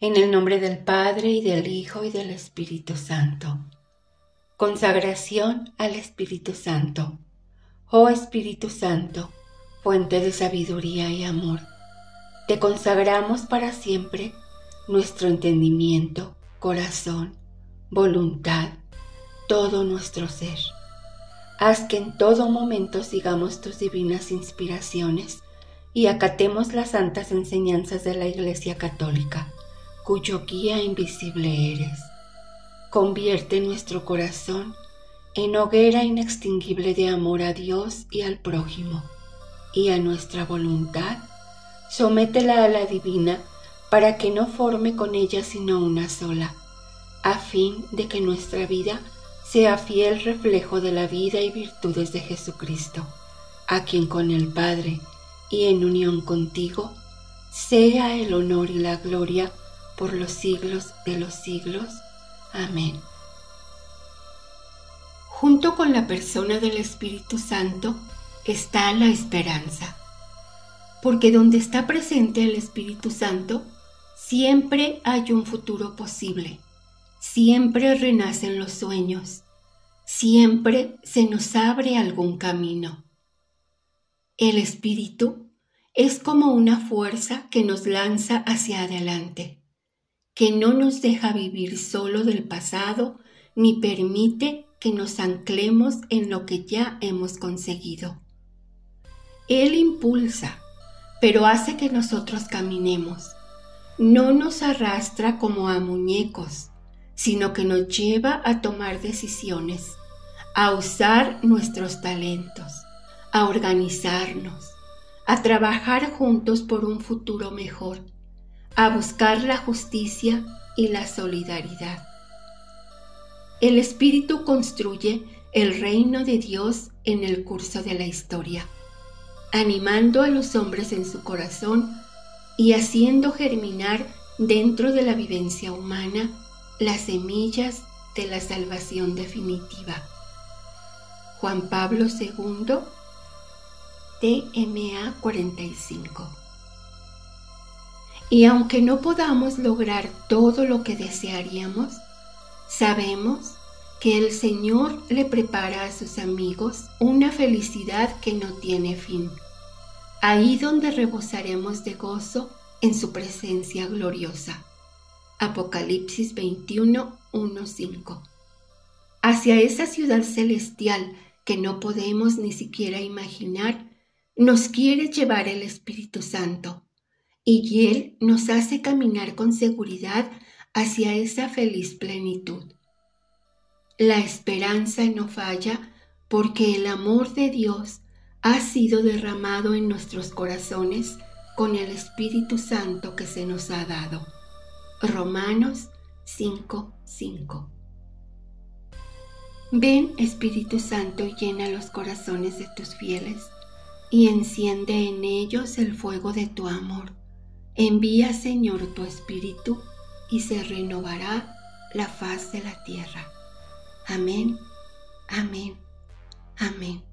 En el nombre del Padre, y del Hijo, y del Espíritu Santo. Consagración al Espíritu Santo. Oh Espíritu Santo, fuente de sabiduría y amor, te consagramos para siempre nuestro entendimiento, corazón, voluntad, todo nuestro ser. Haz que en todo momento sigamos tus divinas inspiraciones y acatemos las santas enseñanzas de la Iglesia Católica, cuyo guía invisible eres. Convierte nuestro corazón en hoguera inextinguible de amor a Dios y al prójimo, y a nuestra voluntad, sométela a la divina para que no forme con ella sino una sola, a fin de que nuestra vida sea fiel reflejo de la vida y virtudes de Jesucristo, a quien con el Padre y en unión contigo sea el honor y la gloria por los siglos de los siglos. Amén. Junto con la persona del Espíritu Santo está la esperanza, porque donde está presente el Espíritu Santo, siempre hay un futuro posible, siempre renacen los sueños, siempre se nos abre algún camino. El Espíritu es como una fuerza que nos lanza hacia adelante, que no nos deja vivir solo del pasado ni permite que nos anclemos en lo que ya hemos conseguido. Él impulsa, pero hace que nosotros caminemos. No nos arrastra como a muñecos, sino que nos lleva a tomar decisiones, a usar nuestros talentos, a organizarnos, a trabajar juntos por un futuro mejor, a buscar la justicia y la solidaridad. El Espíritu construye el reino de Dios en el curso de la historia, animando a los hombres en su corazón y haciendo germinar dentro de la vivencia humana las semillas de la salvación definitiva. Juan Pablo II, TMA 45. Y aunque no podamos lograr todo lo que desearíamos, sabemos que el Señor le prepara a sus amigos una felicidad que no tiene fin, ahí donde rebosaremos de gozo en su presencia gloriosa. Apocalipsis 21, 1, 5. Hacia esa ciudad celestial que no podemos ni siquiera imaginar, nos quiere llevar el Espíritu Santo, y Él nos hace caminar con seguridad hacia esa feliz plenitud. La esperanza no falla porque el amor de Dios ha sido derramado en nuestros corazones con el Espíritu Santo que se nos ha dado. Romanos 5:5. Ven, Espíritu Santo, y llena los corazones de tus fieles y enciende en ellos el fuego de tu amor. Envía, Señor, tu Espíritu y se renovará la faz de la tierra. Amén, amén, amén.